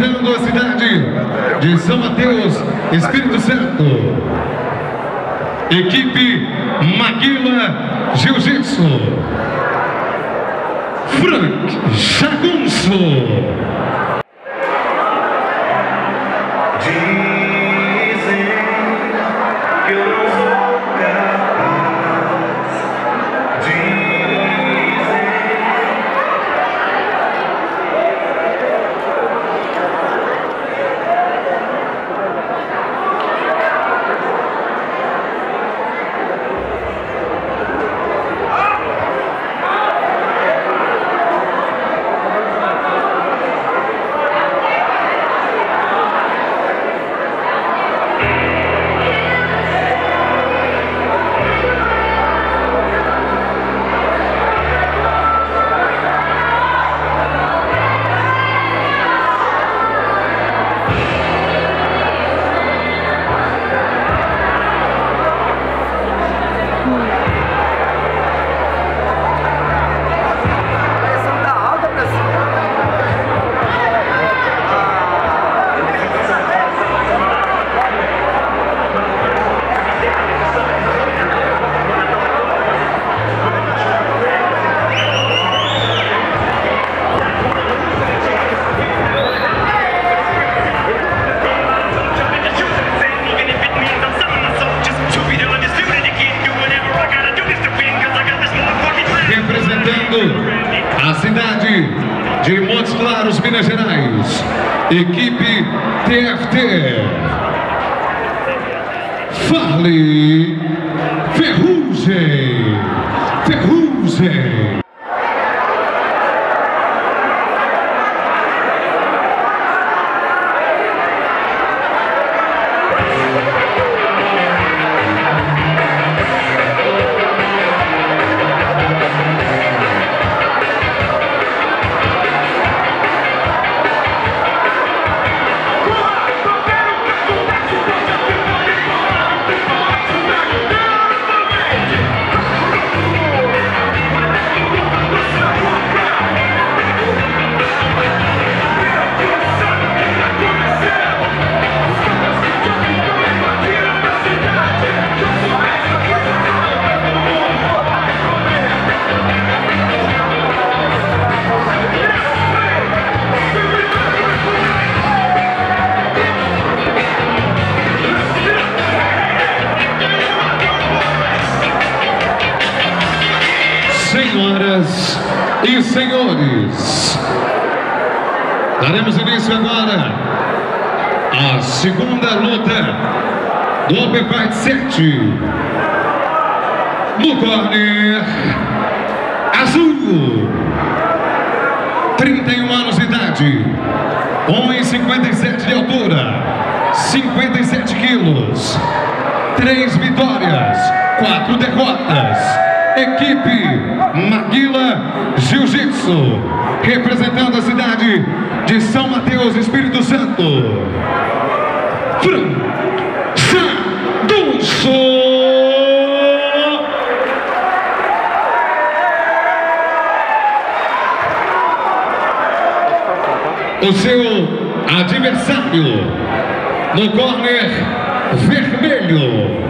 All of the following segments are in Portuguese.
Representando a cidade de São Mateus, Espírito Santo, equipe Maguila Jiu-Jitsu, Frank Jagunço. A cidade de Montes Claros, Minas Gerais, equipe TFT, Farley Ferrugem. Senhoras e senhores, daremos início agora à segunda luta do Open Fight 7. No corner azul, 31 anos de idade, 1,57 de altura, 57 quilos, 3 vitórias, 4 derrotas. Equipe Maguila Jiu-Jitsu, representando a cidade de São Mateus, Espírito Santo, Frank Jagunço. O seu adversário no corner vermelho,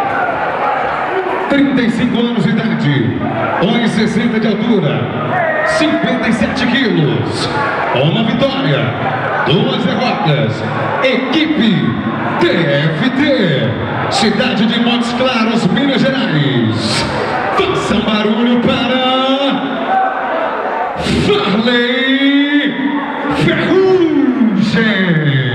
35 anos de idade, 1,60 de altura, 57 quilos, 1 vitória, 2 derrotas. Equipe TFT, cidade de Montes Claros, Minas Gerais. Faça barulho para Farley Ferrugem.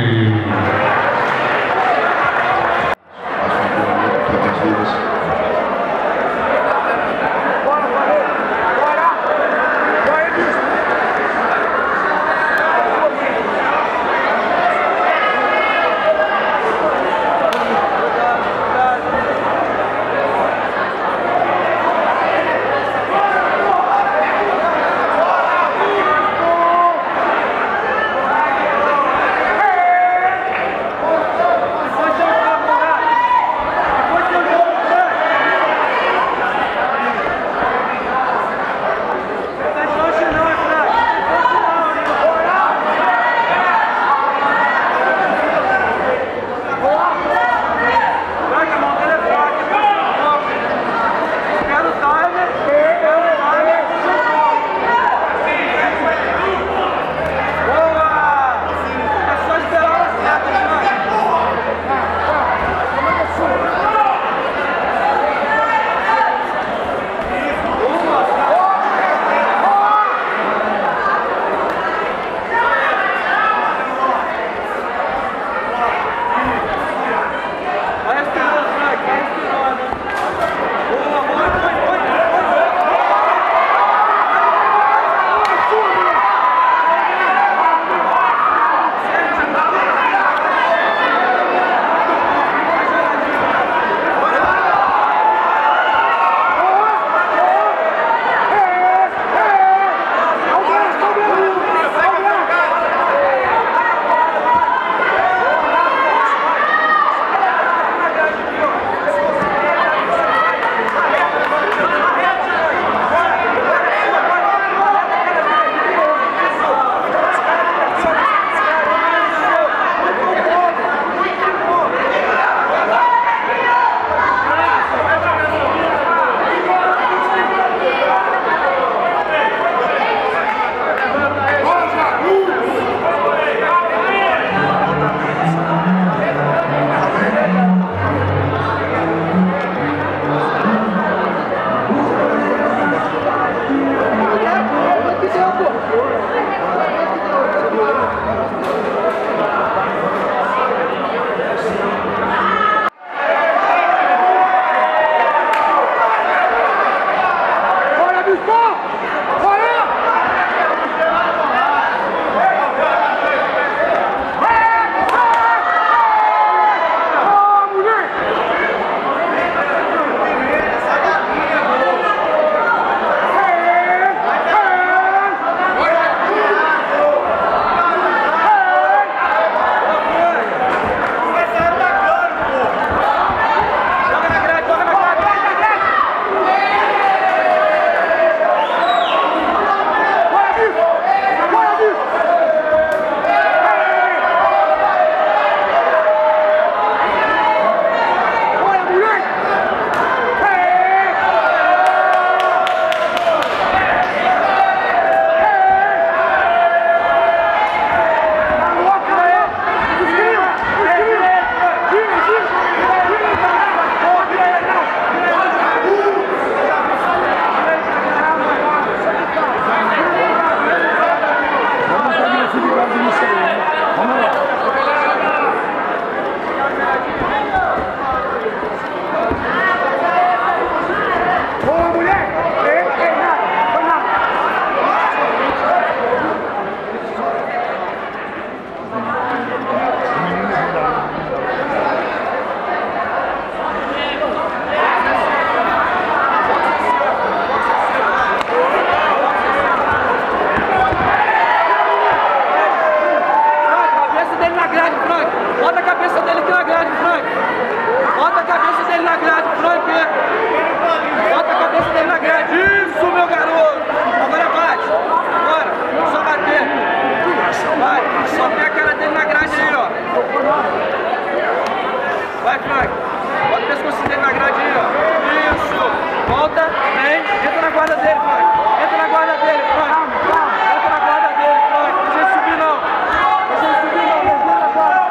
Vai, Frank. Bota o pescoço dele na grade aí, ó. Isso. Volta, vem. Entra na guarda dele, Frank. Entra na guarda dele, Frank. Entra na guarda dele, Frank. Não deixa ele subir, não. Não deixa ele subir, não. Entra na guarda.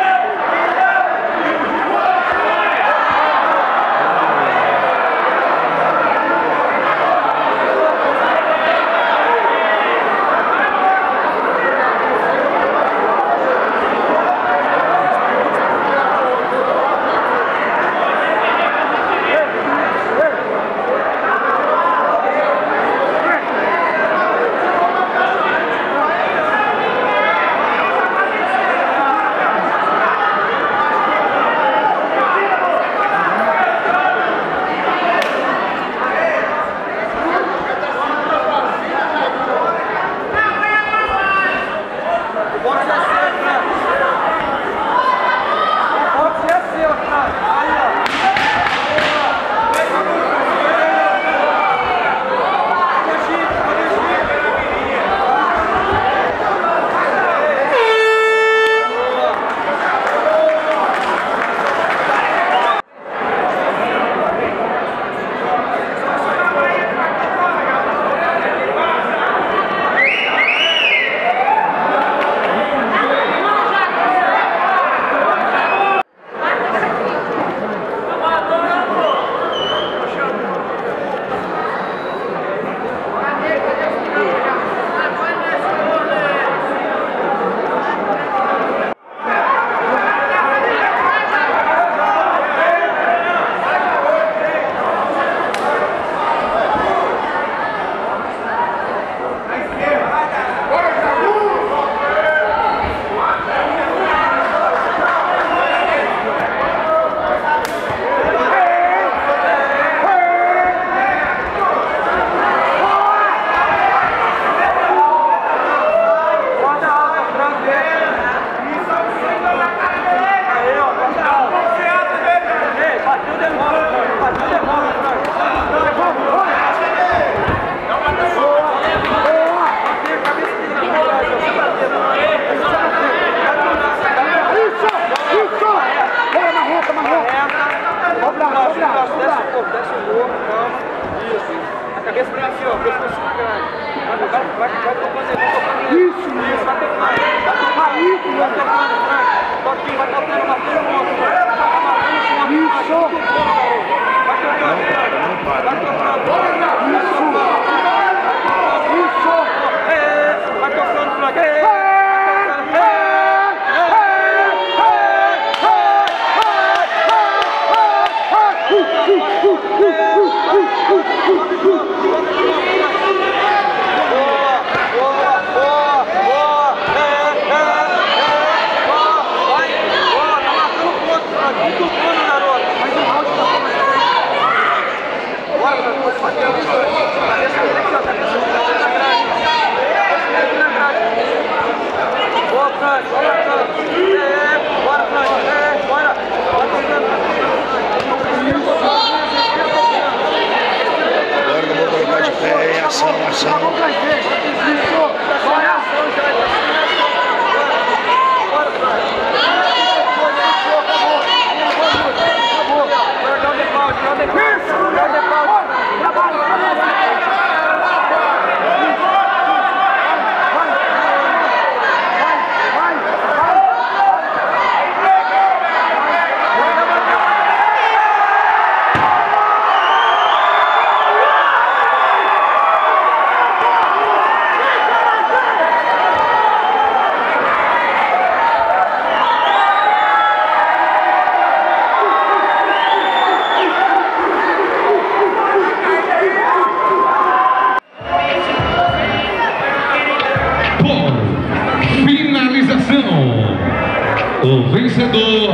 O vencedor,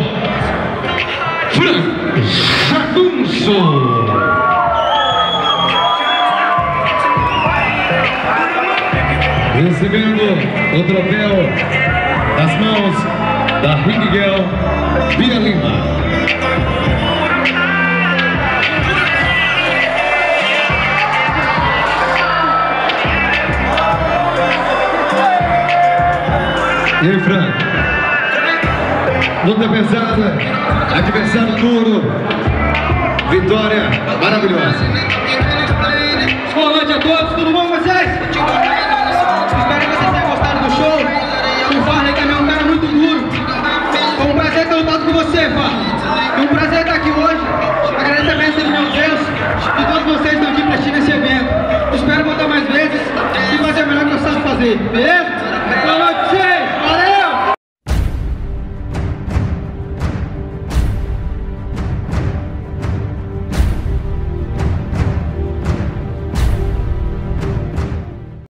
Frank Jagunço. Recebendo o troféu das mãos da Miguel Via Lima. E aí, Frank? Luta pesada, adversário duro, vitória maravilhosa. Boa noite a todos, tudo bom com vocês? Espero que vocês tenham gostado do show. O Farley também é um cara muito duro. Foi um prazer ter lutado com você, Farley. Foi um prazer estar aqui hoje. Agradeço a bênção de meu Deus e todos vocês estão aqui para assistir esse evento. Espero voltar mais vezes e fazer o melhor que eu sabe fazer, beleza? Boa noite.